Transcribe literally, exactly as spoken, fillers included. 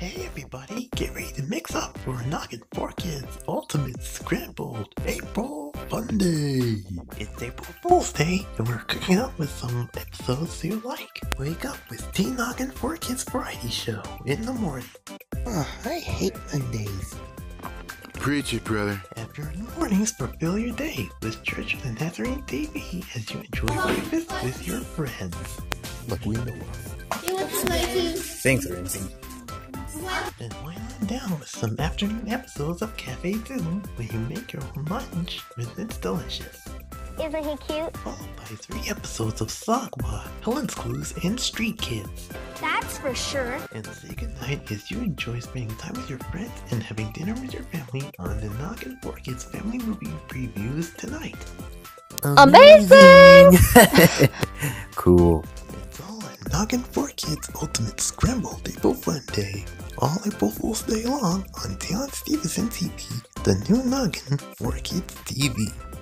Hey everybody, get ready to mix up for Noggin four Kids Ultimate Scrambled April Fun Day. It's April Fool's Day and we're cooking up with some episodes you like. Wake up with the Noggin four Kids Variety Show in the morning. Oh, I hate Mondays. Preach it, brother. After in the mornings, fulfill your day with Church of the Nazarene T V as you enjoy breakfast with your friends. Like we know of. You want this money too? Thanks, Ramsey. And wind on down with some afternoon episodes of Café too, where you make your own lunch and it's delicious. Isn't he cute? Followed by three episodes of Sagwa, Helen's Clues, and Street Kids. That's for sure. And say goodnight as you enjoy spending time with your friends and having dinner with your family on the Noggin four Kids Family Movie Previews tonight. Amazing! Cool. It's all at Noggin four Kids Ultimate Scrambled April Fun Day. All April Fool's Day long on Deion Stevenson T V, the new Noggin four Kids T V.